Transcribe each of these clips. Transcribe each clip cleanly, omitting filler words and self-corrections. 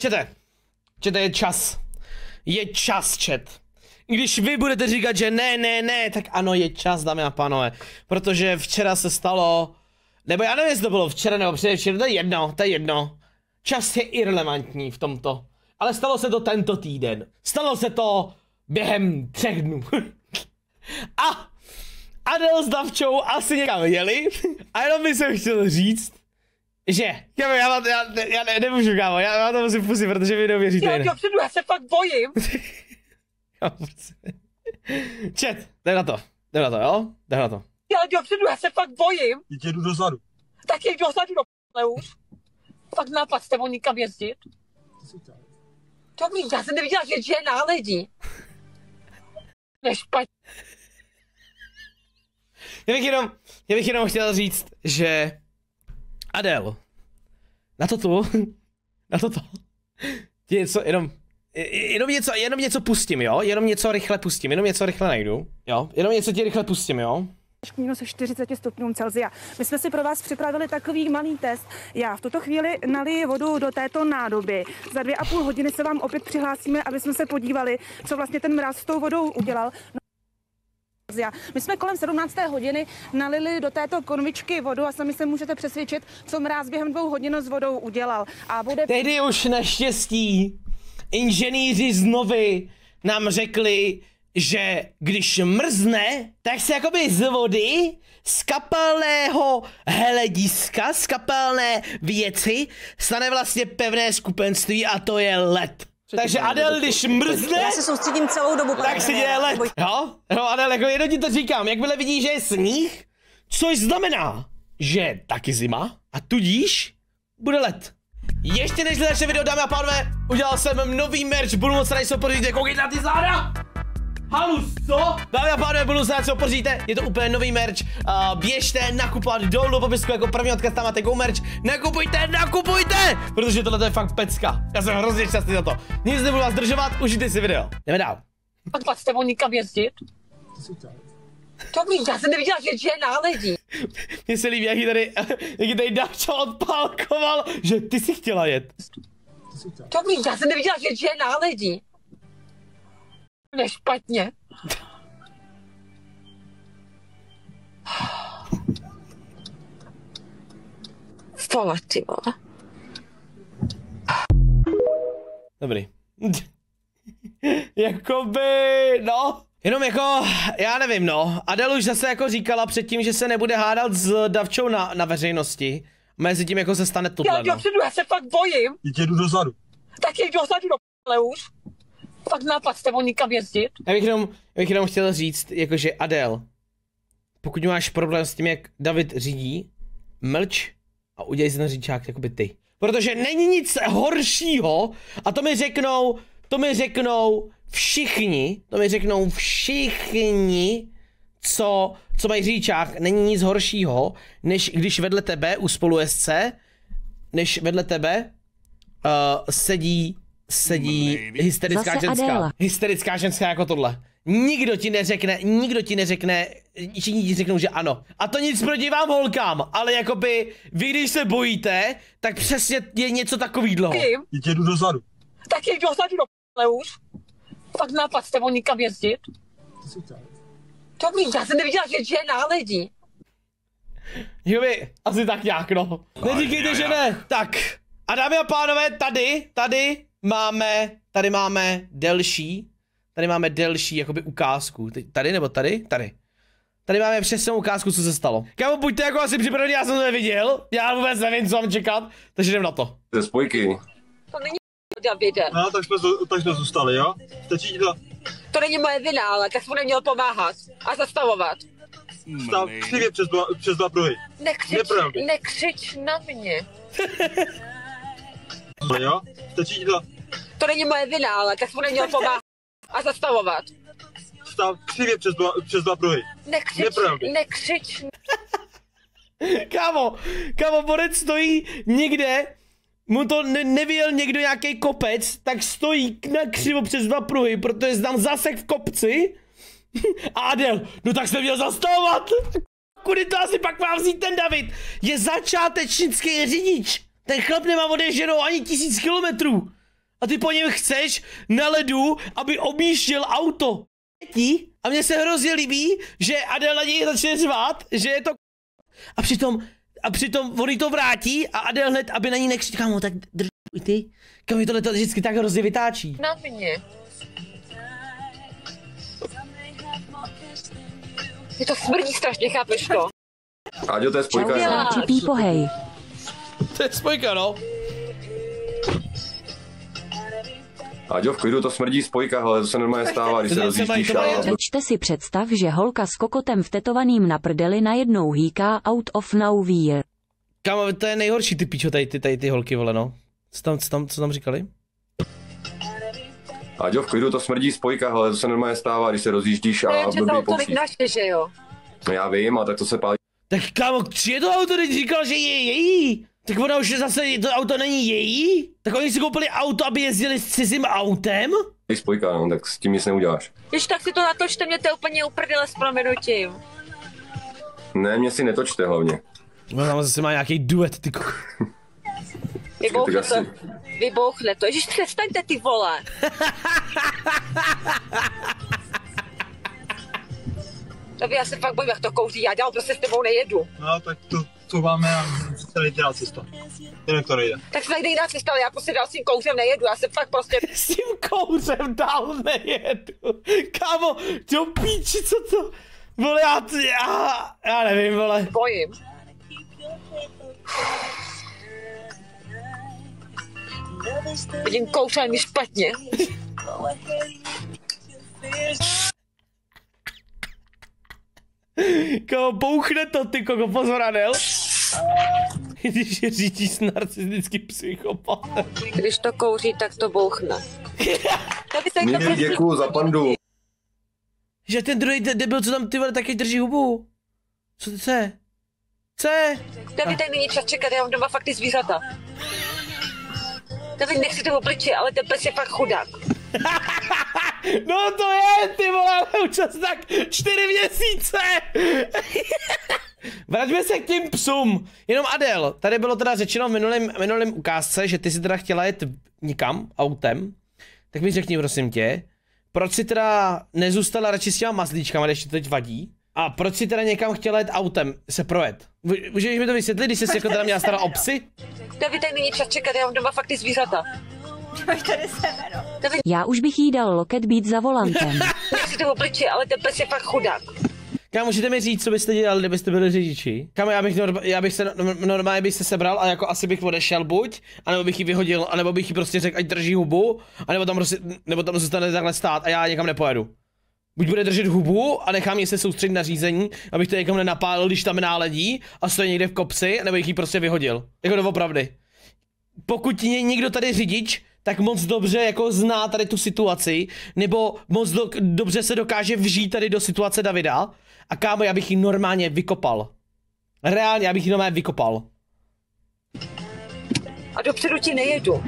Čete, je čas. Je čas, čet. Když vy budete říkat, že ne, tak ano, je čas, dámy a pánové. Protože včera se stalo, nebo já nevím, jestli to bylo včera nebo předevčera, to je jedno. Čas je irrelevantní v tomto. Ale stalo se to tento týden. Stalo se to během 3 dnů. A Adel s Davčou asi někam jeli. A jenom bych se chtěl říct, že, já nemůžu, kámo, já to musím pustit, protože vy neuvěříte. Já se fakt bojím. Čet, jdem na to, jo? Jdem na to. Já se fakt bojím. Jdu dozadu. Tak jeď dozadu do už. Fakt nápad s tebou nikam jezdit. Dobrý, já jsem neviděla, že je náledí. Nešpatně. Já bych jenom chtěl říct, že Adel, na toto, jenom něco pustím, jo? Jenom něco rychle pustím, jenom něco rychle najdu, jo? Jenom něco ti rychle pustím, jo? Minus 40 stupňů Celsia. My jsme si pro vás připravili takový malý test. Já v tuto chvíli naliji vodu do této nádoby. Za 2,5 hodiny se vám opět přihlásíme, aby jsme se podívali, co vlastně ten mráz s tou vodou udělal. My jsme kolem 17. hodiny nalili do této konvičky vodu a sami se můžete přesvědčit, co mráz během 2 hodin s vodou udělal. A bude... Tehdy už naštěstí inženýři z Novy nám řekli, že když mrzne, tak se jakoby z vody, z kapalného hlediska, z kapalné věci, stane vlastně pevné skupenství a to je led. Takže Adel, když mrzne, já se soustředím celou dobu, tak se děje led. Jo? No Adel, jako jenom ti to říkám, jakmile vidíš, že je sníh, což znamená, že je taky zima a tudíž bude led. Ještě než začne video, dámy a pánové, udělal jsem nový merch, budu moc rádi, podívejte, koukejte na ty záda! Halus, co? Dámy a pánové, budu se rád, co podržíte, je to úplně nový merch, běžte nakupovat dolů do popisku jako první odkaz, tam máte go merch, nakupujte, protože tohle je fakt pecka, já jsem hrozně šťastný za to, nic nebudu vás zdržovat, užijte si video, jdeme dál. Fakt s tebou nikam jezdit. Dobrý, já jsem neviděla, že je náledí. Mně se líbí, jak tady Davča odpálkoval, že ty si chtěla jet. Dobrý, já jsem neviděla, že je náledí. Nešpatně. Vole, ty vole. Dobrý. Jakoby, no. Jenom jako, já nevím, no. Adel už zase jako říkala předtím, že se nebude hádat s Davčou na veřejnosti. Mezi tím jako se stane tohle, no. Já se fakt bojím. Jdu dozadu. Tak jeď dozadu do už. Fakt nápad s tebou nikam jezdit. Já bych jenom chtěl říct, jakože Adel, pokud máš problém s tím, jak David řídí, mlč a udělej si ten řidičák jakoby ty. Protože není nic horšího a to mi řeknou všichni, co mají řidičák, není nic horšího, než když vedle tebe u spolu SC, než vedle tebe sedí hysterická ženská. Hysterická ženská jako tohle. Nikdo ti neřekne, všichni ti řeknou, že ano. A to nic proti vám holkám, ale jakoby vy když se bojíte, tak přesně je něco takovýhleho. Jdu dozadu. Tak jeď dozadu do už. Fakt nápad s tebou nikam jezdit. Dobrý, já jsem neviděla, že je náledí. Joby, asi tak nějak, no. Neříkejte, že ne. Tak. A dámy a pánové, tady máme delší jakoby ukázku. Tady nebo tady? Tady máme přesnou ukázku, co se stalo. Kámo, buďte jako asi připravený, já jsem to neviděl. Já vůbec nevím, co mám čekat, takže jdem na to. Ze spojky. To není Davide. No, tak jsme zůstali, jo? Stačí to. To není moje vina, ale tak jsem neměl pomáhat a zastavovat. Stav křivě přes 2 pruhy. Nekřič na mě. Jo? Stačí to. To není moje vina, ale tak jsem neměl pomáhat a zastavovat. Stav křivě přes 2 pruhy. Nekřič. Kámo, borec stojí někde, mu to nevyjel někdo nějaký kopec, tak stojí na křivo přes 2 pruhy, protože znám zasek v kopci. A Adel, no tak jste měl zastavovat. Kudy to asi pak má vzít ten David? Je začátečnický řidič. Ten chlap nemá odježděnou ani 1000 kilometrů. a ty po něm chceš na ledu, aby objížděl auto. A mně se hrozně líbí, že Adel na něj začne řvát, že je to a přitom on jí to vrátí a Adel hned, aby na ní nekřičí, kámo, tak drž ty. Kámo, mi tohle to vždycky tak hrozně vytáčí. Na mě. Je to smrdí strašně, chápeš to? Aďo, to je spojka. Pohej. To je spojka, no. Aďo, v klidu, to smrdí spojka, ale to se normálně stává, když se rozjíždíš a... Dočte si představ, že holka s kokotem vtetovaným na prdeli najednou hýká out of nowhere. Kámo, to je nejhorší ty pičo, tady ty holky, vole, no. Co tam říkali? Aďo, v klidu, to smrdí spojka, ale to se normálně stává, když se rozjíždíš a blbý pouští. Naše, že jo? No já vím, a tak to se pálí. Tak kámo, je to auto, teď říkal, že je její? Tak ona už zase, to auto není její? Tak oni si koupili auto, aby jezdili s cizím autem? Spojka, no, tak s tím nic neuděláš. Když tak si to natočte, mě to je úplně uprdele s proměnutím. Ne, mě si netočte hlavně. No tam zase má nějaký duet, ty Vybouchne to. Ježiš, přestaňte, ty vole. Tobě, já se fakt bojím, jak to kouří, já dál prostě s tebou nejedu. No tak to máme a celý jiná cesta. Jinak to nejde. Tak se najde jiná cesta, ale já prostě dál s tím kouřem nejedu, já se fakt prostě... S tím kouřem dál nejedu. Kámo, do píči, co to? Vole, já nevím, vole. Bojím. Vidím kouřem mi špatně. Kámo, bouchne to, ty koko, pozor, Adel. Když je řídí s narcistickým psychopatem. Když to kouří, tak to bouchne. Někdy děkuju za pandu. Že ten druhý debil, co tam ty vole taky drží hubu. Co to je? Co je? David, tady není čas čekat, já mám doma fakt ty zvířata. David, nechci to obličeje, ale ten pes je fakt chudák. No to je, ty vole, už tak 4 měsíce. Vraťme se k tím psům. Jenom Adel, tady bylo teda řečeno v minulém ukázce, že ty si teda chtěla jet nikam autem. Tak mi řekni, prosím tě, proč si teda nezůstala radši s těma mazlíčkama, když ti to teď vadí? A proč si teda někam chtěla jet autem se projet? Můžeš mi to vysvětlit, když jsi jako teda měla starat o psy? David, tady není čas čekat, já mám doma fakt ty zvířata. Já už bych jí dal loket být za volantem. Nechci to obličeje, ale ten pes je fakt chudák. Kámo, můžete mi říct, co byste dělali, kdybyste byli řidiči? Kámo, já bych se normálně bych se sebral a jako asi bych odešel buď, anebo bych ji vyhodil, anebo bych jí prostě řekl, ať drží hubu, nebo tam zůstane takhle stát a já někam nepojedu. Buď bude držet hubu a nechám ji se soustředit na řízení, abych to někam nenapálil, když tam náledí a stojí někde v kopci, nebo bych ji prostě vyhodil. Jako doopravdy. Pokud někdo tady řidič, tak moc dobře jako zná tady tu situaci, nebo moc dobře se dokáže vžít tady do situace Davida. A kámo, já bych ji normálně vykopal. Reálně, já bych ji normálně vykopal. A dopředu ti nejedu.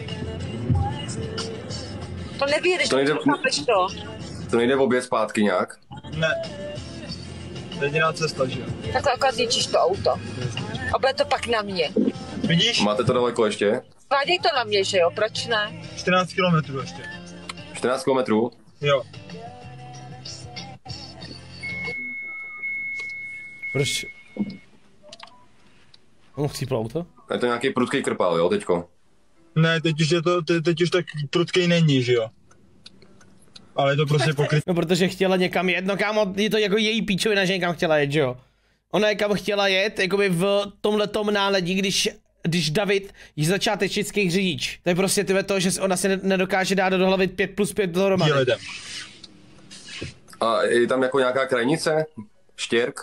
To nevyjedeš, to nejde v oběd zpátky nějak? Ne. Jediná cesta, že jo? Takhle akorát zničíš to auto. A bude to pak na mě. Vidíš? Máte to daleko ještě? Váděj to na mě, že jo? Proč ne? 14 kilometrů ještě. 14 kilometrů? Jo. Proč? On chcípl auto? Je to nějaký prudký krpál, jo, teďko? Ne, teď už tak prudkej není, že jo? Ale je to prostě pokryt. No protože chtěla někam jet, no kámo, je to jako její píčovina, že někam chtěla jet, že jo? Ona někam chtěla jet, jakoby v tomhletom náledí, když David je začátečnický řidič. To je prostě to, že ona si nedokáže dát do hlavy 5+5 dohromady. A je tam jako nějaká krajnice? Štěrk?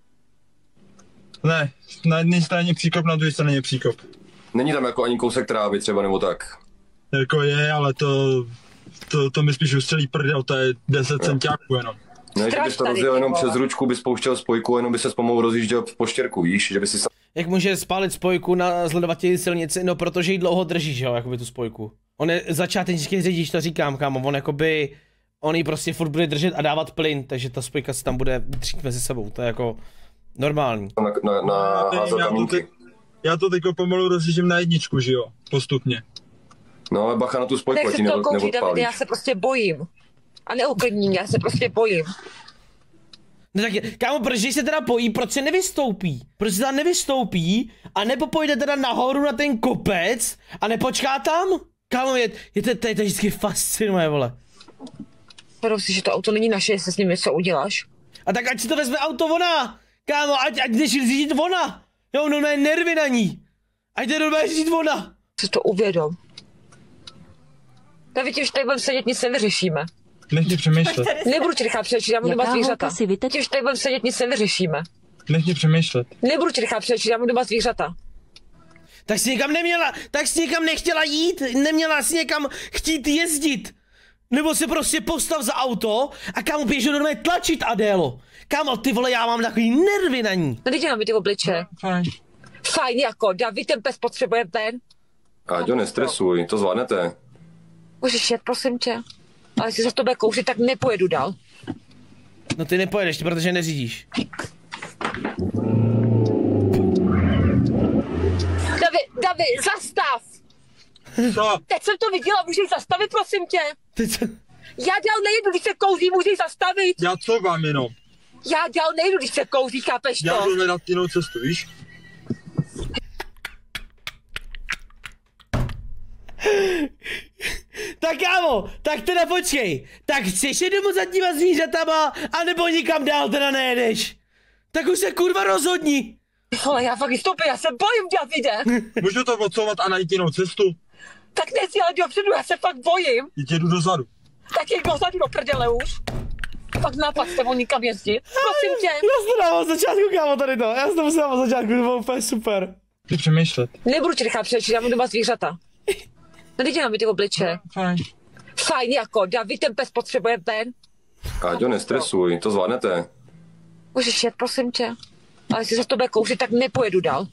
Ne, na jedné straně příkop, na druhé straně příkop. Není tam jako ani kousek trávy třeba nebo tak? Jako je, ale to mi spíš ustřelí prdel, to je 10 centiáků jenom. Ne, že bys to rozjel jenom přes ručku, bys pouštěl spojku, jenom by se pomalu rozjížděl po štěrku, víš, že by si... Jak může spálit spojku na zledovatěji silnici? No protože jí dlouho drží, že jo, jakoby tu spojku. On je začátečnický řidič, to říkám, kámo, on jí prostě furt bude držet a dávat plyn, takže ta spojka se tam bude dřít mezi sebou, to je jako normální. Na kamínky. Já to teďko pomalu rozjíždím na jedničku, že jo, postupně. No ale bacha na tu spojku, ať ti Nechci to kouřit, Davide, neodpálíš. já se prostě bojím. A neuklidní mě, já se prostě bojím. No tak, kámo, proč se teda bojí, proč se nevystoupí? Proč se teda nevystoupí a nebo pojde teda nahoru na ten kopec a nepočká tam? Kámo, to vždycky fascinuje, vole. Padou si, že to auto není naše, jestli s ním něco uděláš. A tak ať si to vezme auto ona, kámo, ať jdeš řídit ona. Jo, no ne, nervy na ní. Ať jde normálně řídit ona. Si to uvědom. David, už tady budeme sedět, nic nevyřešíme. Nech mě přemýšlet. Nebudu tě nechat přečit, já mám doma Jaká zvířata. holka si vytet... Už tady budeme sedět, nic nevyřešíme. Nech mě přemýšlet. Nebudu tě nechat přečit, já mám doma zvířata. Tak jsi někam nechtěla jít, neměla jsi někam chtít jezdit. Nebo se prostě postav za auto a kámo běž normálně tlačit, Adélo. Kámo, ty vole, já mám takový nervy na ní. Nedejte mi ty obliče. Fajn. Fajn jako, David, ten pes potřebuje ven. Áďo, nestresuj, to zvládnete. Můžeš jet, prosím tě. Ale jestli se to bude kouřit, tak nepojedu dál. No ty nepojedeš, protože neřídíš. David, zastav! Co? Teď jsem to viděla, můžeš zastavit, prosím tě. Já dál nejedu, když se kouří, můžeš zastavit. Já co vám jenom? Já dál nejedu, když se kouří, chápeš to? Já jdu hledat jinou cestu, víš? Tak kámo, tak teda počkej. Tak chceš jít domů za těma zvířatama, anebo nikam dál teda nejedeš? Tak už se kurva rozhodni. Vole, já fakt vystoupím, já se bojím, Davide. Můžu to odsouvat a najít jinou cestu? Tak nejsi ale dopředu, já se fakt bojím. Jdu dozadu. Tak jdi dozadu do prdele už. Fakt nápad s tebou nikam jezdit. Prosím tě. Já jsem to dával od začátku, kámo, tady to. Já jsem to musel dát od začátku, to bylo úplně super. Ty přemýšlet. Nebudu tě nechat přečit, já mám doma zvířata. Nedejte mi ty obliče. Fajn. Fajn jako, David, ten pes potřebuje ven. Áďo, nestresuj, to zvládnete. Můžeš jet, prosím tě. Ale jestli se to bude kouřit, tak nepojedu dál.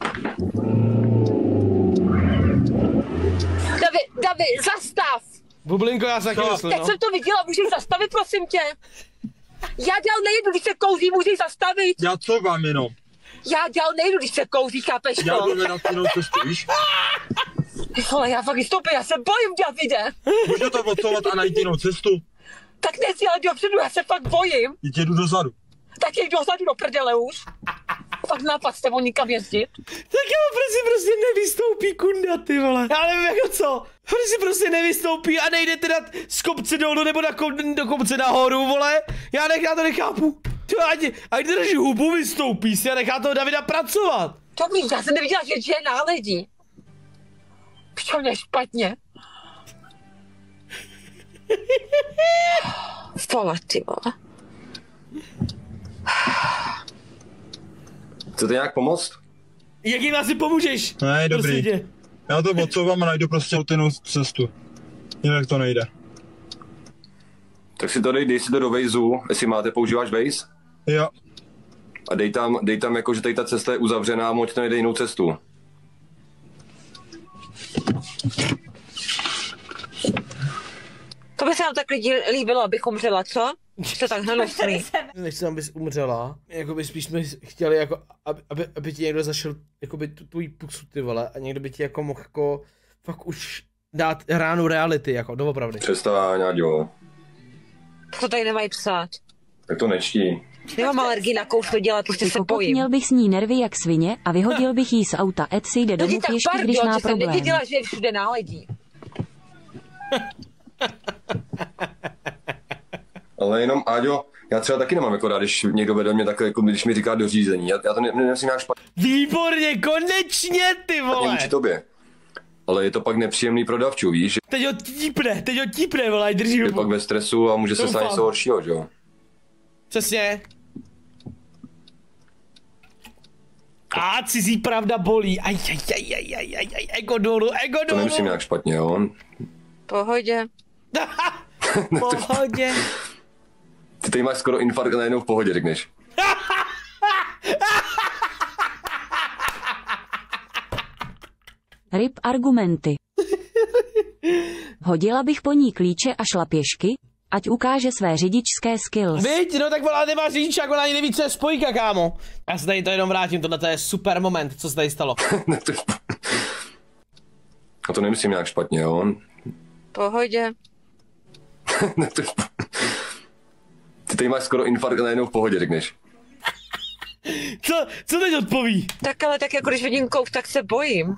David, zastav! Bublinko, já se taky myslím, Teď no. jsem to viděla, můžeš zastavit, prosím tě. Já dál nejedu, když se kouří, můžeš zastavit. Já co vám jenom? Já dál nejedu, když se kouří, chápeš Já to? jdu hledat jinou cestu, víš? Vole, já fakt vystoupím, já se bojím, Davide. Můžu to odsouvat a najít jinou cestu? Tak nejsi ale dopředu, já se fakt bojím. Jdu dozadu. Tak jdi dozadu do prdele už. Fakt nápad s tebou nikam jezdit. Tak jo, prostě nevystoupí kunda, ty vole. Já nevím jako co. Prostě nevystoupí a nejde teda z kopce dolů nebo do kopce nahoru, vole. Já to nechápu. Ty, ať drží hubu, vystoupí si a nechá toho Davida pracovat. Dobrý, já jsem neviděla, že je náledí. Čo mě špatně. Vole, ty vole. Chcete nějak pomoct? Jak jim asi pomůžeš? Ne, dobrý. Prosím tě. Já to odsouvám a najdu prostě jinou cestu. Jinak to nejde. Tak si to dej si to do Wazeu, jestli máte, používáš Waze? Jo. A dej tam jako, že tady ta cesta je uzavřená a možná najde jinou cestu. To by se nám tak lidi líbilo, abych umřela, co? To tak hnusný. Nechci, abys umřela. Jakoby spíš jsme chtěli, jako, aby ti někdo zašel jakoby tu tvůj pusu, ty vole, a někdo by ti jako mohl jako fakt už dát ránu reality, jako doopravdy. Přestaň, Áďo. To tady nemají psát. Tak to nečtí. Nemám alergii na kouř to dělat, prostě se Kokot, bojím. měl bych s ní nervy jak svině a vyhodil bych jí z auta, Ed si jde domů Tak pěšky, když pardon, má že jsem problém. nevěděla, že je všude náledí. Ale jenom, Áďo, já třeba taky nemám jako rád, když někdo vede mě takhle, jako když mi říká do řízení. Já to nemyslím nějak špatně Výborně, konečně, ty vole! vůči tobě. Ale je to pak nepříjemný prodavčů, víš? Teď ho típne, vole, ať drží Je hubu. pak ve stresu a může se stát Doufám. něco horšího, že jo? Přesně. A cizí pravda bolí. Aj, ego dolů. To nemyslím nějak špatně, jo? Pohodě. Pohodě. Ty tady máš skoro infarkt a najednou v pohodě, řekneš. Ryb argumenty. Hodila bych po ní klíče a šla pěšky, ať ukáže své řidičské skills. Víď, no tak ona nemá řidičák, ona ani neví, co je spojka, kámo. Já se tady to jenom vrátím, tohle je super moment, co se tady stalo. A to nemyslím nějak špatně, jo? Pohodě. Ty tady máš skoro infarkt a najednou v pohodě, řekneš. Co teď odpoví? Tak ale tak jako když vidím kouk, tak se bojím.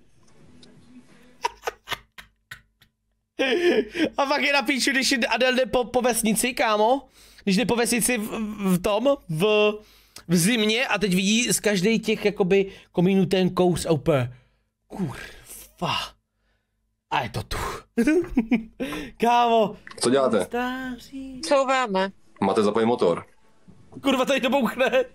A pak je na píču, když Adel jde po vesnici, kámo. Když jde po vesnici v zimě a teď vidí z každej těch jakoby komínů ten kous a úplně kurva. A je to tu. Kámo. Co děláte? Couváme. Máte zapojen motor? Kurva, tady to bouchne.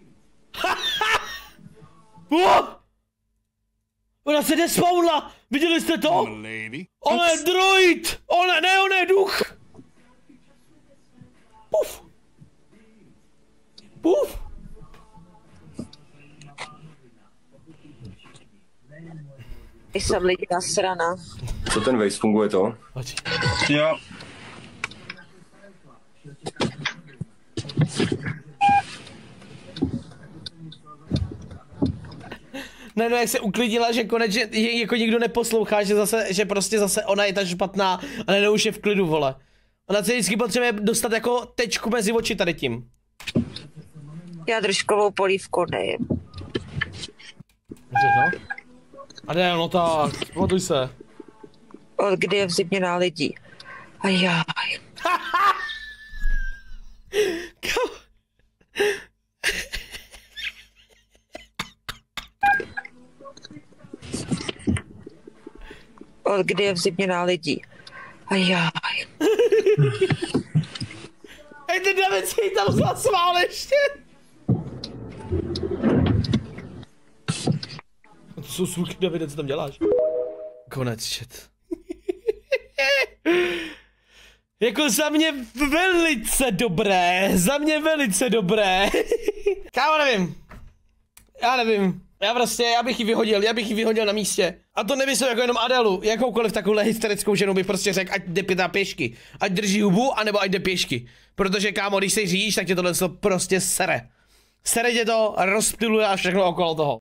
Ona se despawnla. Viděli jste to? Ona je droid. Ona je duch. Puf. Puf. Jsem lidi nasrana. Co ten Waze, funguje to? Jo. Ne, no jak se uklidnila, že konečně jako nikdo neposlouchá, že prostě zase ona je ta špatná a ne, už je v klidu, vole. Ona se vždycky potřebuje dostat jako tečku mezi oči tady tím. Já držkovou polívku nejím. Adel, no tak, pamatuj se. Od kdy je v zimě na lidí. A já. Od kdy je v zimě na lidí. A já. Hej, ten David se jí tam zasmál ještě. To jsou sůky, Davide, co tam děláš? Konec, shit. Jako za mě velice dobré, Kámo, nevím. Já bych ji vyhodil na místě. A to nemyslím jako jenom Adelu, jakoukoliv takovouhle hysterickou ženu bych prostě řekl, ať jde pět pěšky. Ať drží hubu, anebo ať jde pěšky. Protože kámo, když se říjíš, tak tě tohle prostě sere. Sere tě to, rozptyluje a všechno okolo toho.